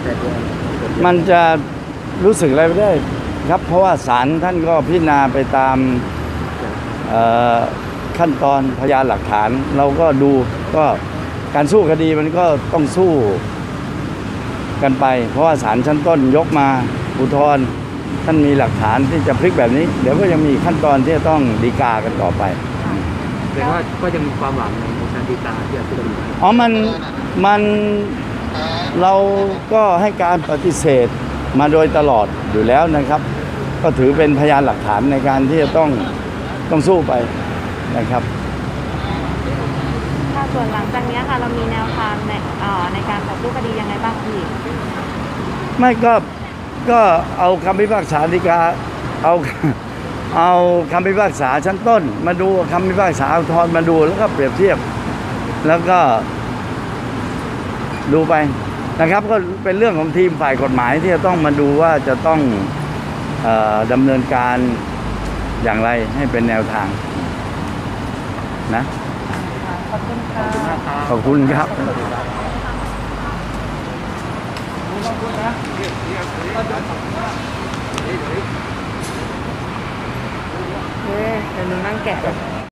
มันจะรู้สึกอะไรไม่ได้ครับเพราะว่าศาลท่านก็พิจารณาไปตามขั้นตอนพยานหลักฐานเราก็ดูก็การสู้คดีมันก็ต้องสู้กันไปเพราะว่าศาลชั้นต้นยกมาอุทธรณ์ท่านมีหลักฐานที่จะพลิกแบบนี้เดี๋ยวก็ยังมีขั้นตอนที่จะต้องฎีกากันต่อไปแต่ว่าก็ยังมีความหวังในการฎีกาที่จะพิจารณาอ๋อมันเราก็ให้การปฏิเสธมาโดยตลอดอยู่แล้วนะครับก็ถือเป็นพยานหลักฐานในการที่จะต้องสู้ไปนะครับค่ะส่วนหลังจากนี้ค่ะเรามีแนวทางในการต่อสู้คดียังไงบ้างพี่ไม่ก็เอาคำพิพากษาฎีกาเอาคำพิพากษาชั้นต้นมาดูคำพิพากษาอุทธรณ์มาดูแล้วก็เปรียบเทียบแล้วก็ดูไปนะครับก็เป็นเรื่องของทีมฝ่ายกฎหมายที่จะต้องมาดูว่าจะต้องดำเนินการอย่างไรให้เป็นแนวทางนะขอบคุณค่ะขอบคุณครับเดี๋ยวหนูนั่งแกะ